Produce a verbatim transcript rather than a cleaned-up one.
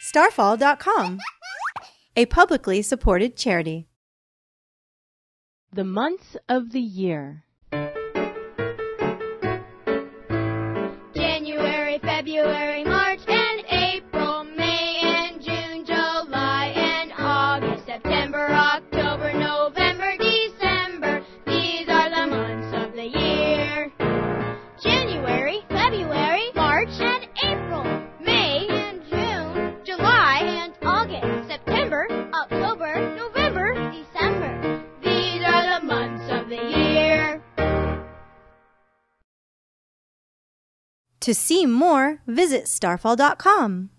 Starfall dot com, a publicly supported charity. The months of the year. January, February, March, and April, May, and June, July, and August, September, October, November, December. These are the months of the year. January, February, March, and April, May, and June, July, and August, September, October, November, December. These are the months of the year. To see more, visit Starfall dot com.